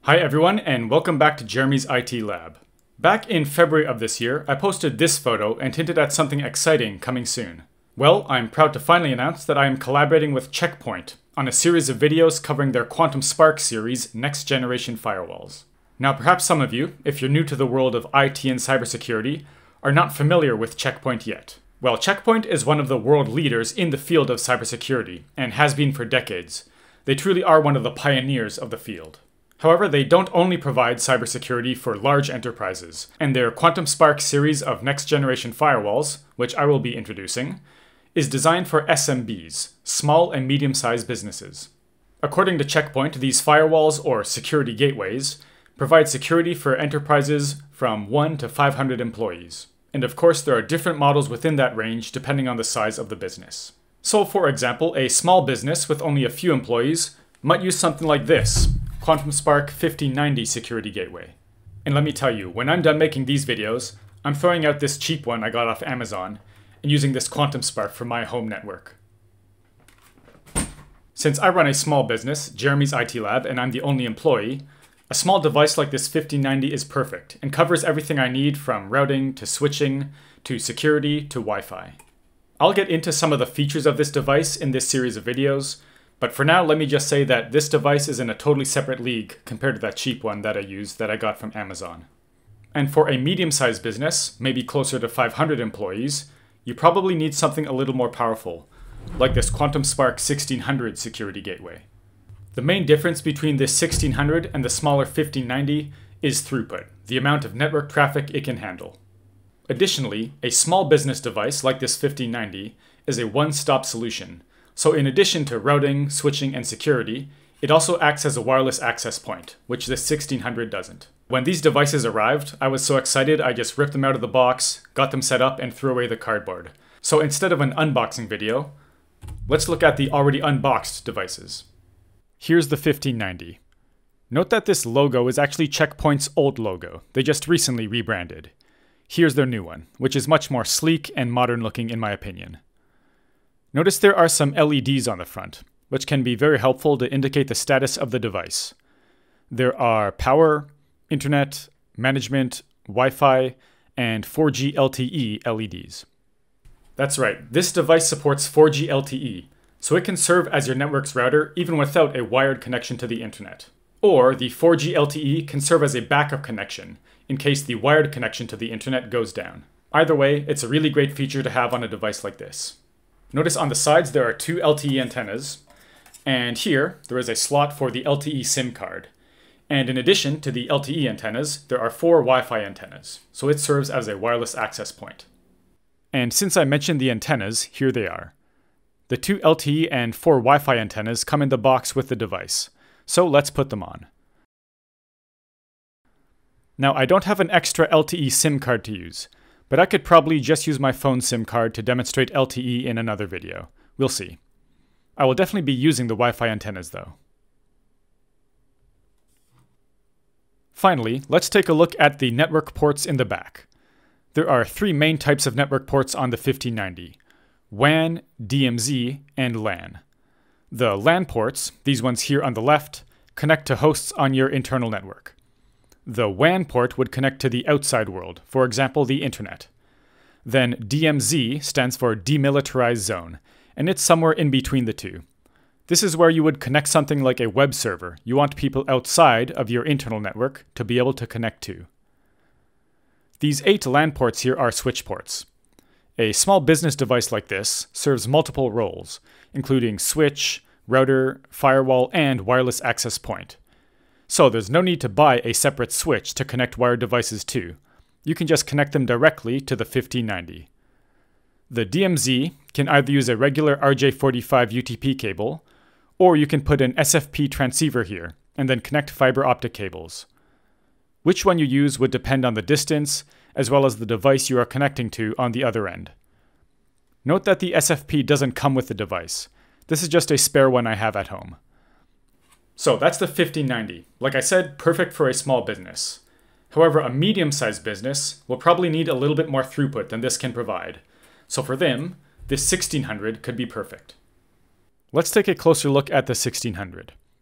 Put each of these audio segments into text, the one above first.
Hi everyone, and welcome back to Jeremy's IT Lab. Back in February of this year, I posted this photo and hinted at something exciting coming soon. Well, I'm proud to finally announce that I am collaborating with Check Point on a series of videos covering their Quantum Spark series Next Generation Firewalls. Now perhaps some of you, if you're new to the world of IT and cybersecurity, are not familiar with Check Point yet. Well, Check Point is one of the world leaders in the field of cybersecurity, and has been for decades. They truly are one of the pioneers of the field. However, they don't only provide cybersecurity for large enterprises, and their Quantum Spark series of next-generation firewalls, which I will be introducing, is designed for SMBs, small and medium-sized businesses. According to Check Point, these firewalls, or security gateways, provide security for enterprises from 1 to 500 employees. And of course, there are different models within that range depending on the size of the business. So for example, a small business with only a few employees might use something like this, Quantum Spark 1590 Security Gateway. And let me tell you, when I'm done making these videos, I'm throwing out this cheap one I got off Amazon and using this Quantum Spark for my home network. Since I run a small business, Jeremy's IT Lab, and I'm the only employee, a small device like this 1590 is perfect and covers everything I need from routing to switching to security to Wi-Fi. I'll get into some of the features of this device in this series of videos, but for now, let me just say that this device is in a totally separate league compared to that cheap one that I used that I got from Amazon. And for a medium-sized business, maybe closer to 500 employees, you probably need something a little more powerful, like this Quantum Spark 1600 Security Gateway. The main difference between this 1600 and the smaller 1590 is throughput, the amount of network traffic it can handle. Additionally, a small business device like this 1590 is a one-stop solution. So in addition to routing, switching, and security, it also acts as a wireless access point, which this 1600 doesn't. When these devices arrived, I was so excited I just ripped them out of the box, got them set up, and threw away the cardboard. So instead of an unboxing video, let's look at the already unboxed devices. Here's the 1590. Note that this logo is actually Check Point's old logo. They just recently rebranded. Here's their new one, which is much more sleek and modern looking in my opinion. Notice there are some LEDs on the front, which can be very helpful to indicate the status of the device. There are power, internet, management, Wi-Fi, and 4G LTE LEDs. That's right, this device supports 4G LTE, so it can serve as your network's router even without a wired connection to the internet. Or the 4G LTE can serve as a backup connection, in case the wired connection to the internet goes down. Either way, it's a really great feature to have on a device like this. Notice on the sides there are two LTE antennas, and here there is a slot for the LTE SIM card. And in addition to the LTE antennas, there are 4 Wi-Fi antennas, so it serves as a wireless access point. And since I mentioned the antennas, here they are. The 2 LTE and 4 Wi-Fi antennas come in the box with the device, so let's put them on. Now I don't have an extra LTE SIM card to use, but I could probably just use my phone SIM card to demonstrate LTE in another video. We'll see. I will definitely be using the Wi-Fi antennas though. Finally, let's take a look at the network ports in the back. There are 3 main types of network ports on the 1590: WAN, DMZ, and LAN. The LAN ports, these ones here on the left, connect to hosts on your internal network. The WAN port would connect to the outside world, for example, the internet. Then DMZ stands for Demilitarized Zone, and it's somewhere in between the two. This is where you would connect something like a web server you want people outside of your internal network to be able to connect to. These 8 LAN ports here are switch ports. A small business device like this serves multiple roles, including switch, router, firewall, and wireless access point. So there's no need to buy a separate switch to connect wired devices to. You can just connect them directly to the 1590. The DMZ can either use a regular RJ45 UTP cable, or you can put an SFP transceiver here, and then connect fiber optic cables. Which one you use would depend on the distance, as well as the device you are connecting to on the other end. Note that the SFP doesn't come with the device. This is just a spare one I have at home. So that's the 1590. Like I said, perfect for a small business. However, a medium-sized business will probably need a little bit more throughput than this can provide. So for them, this 1600 could be perfect. Let's take a closer look at the 1600.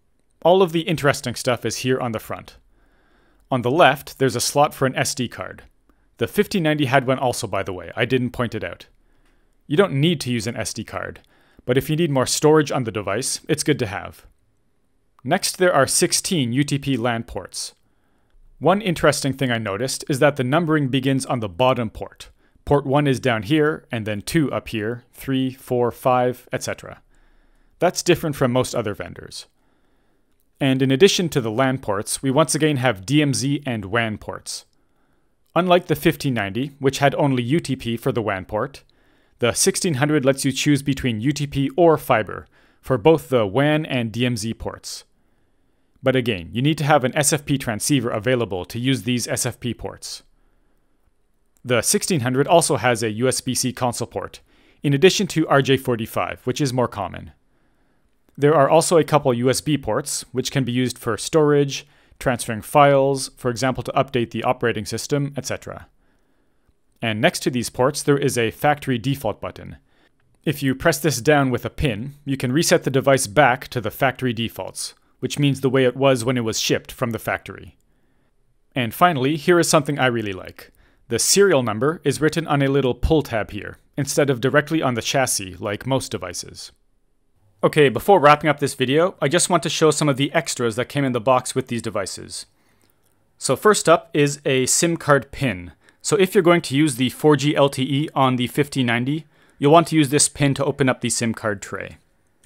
all of the interesting stuff is here on the front. On the left, there's a slot for an SD card. The 5090 had one also, by the way. I didn't point it out. You don't need to use an SD card, but if you need more storage on the device, it's good to have. Next, there are 16 UTP LAN ports. One interesting thing I noticed is that the numbering begins on the bottom port. Port 1 is down here, and then 2 up here, 3, 4, 5, etc. That's different from most other vendors. And in addition to the LAN ports, we once again have DMZ and WAN ports. Unlike the 5090, which had only UTP for the WAN port, the 1600 lets you choose between UTP or fiber for both the WAN and DMZ ports. But again, you need to have an SFP transceiver available to use these SFP ports. The 1600 also has a USB-C console port, in addition to RJ45, which is more common. There are also a couple USB ports, which can be used for storage, transferring files, for example to update the operating system, etc. And next to these ports, there is a factory default button. If you press this down with a pin, you can reset the device back to the factory defaults, which means the way it was when it was shipped from the factory. And finally, here is something I really like. The serial number is written on a little pull tab here, instead of directly on the chassis like most devices. Okay, before wrapping up this video, I just want to show some of the extras that came in the box with these devices. So first up is a SIM card pin. So if you're going to use the 4G LTE on the 5090, you'll want to use this pin to open up the SIM card tray.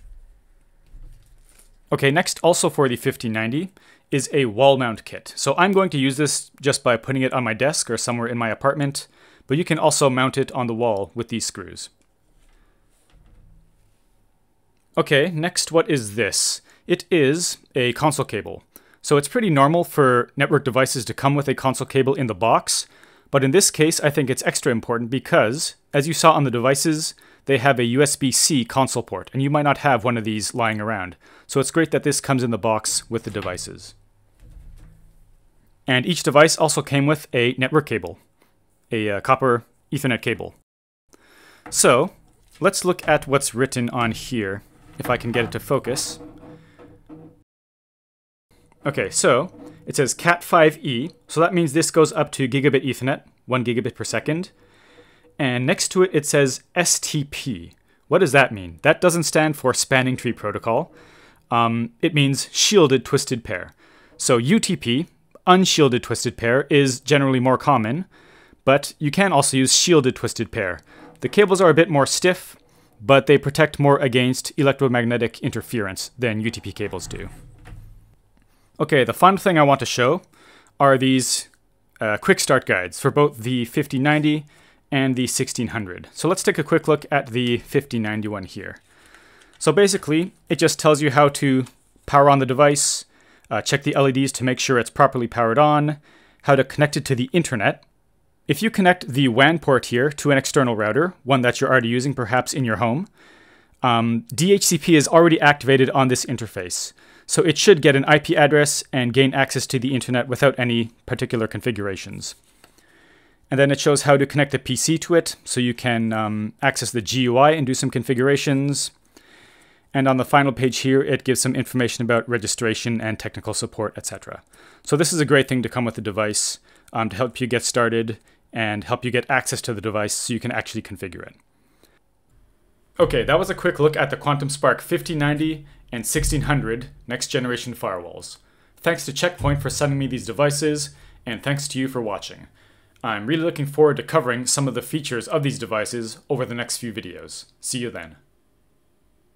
Okay, next also for the 5090 is a wall mount kit. So I'm going to use this just by putting it on my desk or somewhere in my apartment, but you can also mount it on the wall with these screws. Okay, next what is this? It is a console cable. So it's pretty normal for network devices to come with a console cable in the box, but in this case I think it's extra important because, as you saw on the devices, they have a USB-C console port, and you might not have one of these lying around. So it's great that this comes in the box with the devices. And each device also came with a network cable, a copper Ethernet cable. So let's look at what's written on here, if I can get it to focus. Okay, so it says Cat5e, so that means this goes up to gigabit Ethernet, 1 gigabit per second. And next to it, it says STP. What does that mean? That doesn't stand for Spanning Tree Protocol. It means Shielded Twisted Pair. So UTP, Unshielded Twisted Pair, is generally more common, but you can also use Shielded Twisted Pair. The cables are a bit more stiff, but they protect more against electromagnetic interference than UTP cables do. Okay, the final thing I want to show are these quick start guides for both the 5090 and the 1600. So let's take a quick look at the 5090 one here. So basically, it just tells you how to power on the device, check the LEDs to make sure it's properly powered on, how to connect it to the internet. If you connect the WAN port here to an external router, one that you're already using perhaps in your home, DHCP is already activated on this interface. So it should get an IP address and gain access to the internet without any particular configurations. And then it shows how to connect the PC to it, so you can access the GUI and do some configurations. And on the final page here, it gives some information about registration and technical support, etc. So this is a great thing to come with the device to help you get started and help you get access to the device so you can actually configure it. Okay, that was a quick look at the Quantum Spark 5090 and 1600 next generation firewalls. Thanks to Checkpoint for sending me these devices, and thanks to you for watching. I'm really looking forward to covering some of the features of these devices over the next few videos. See you then.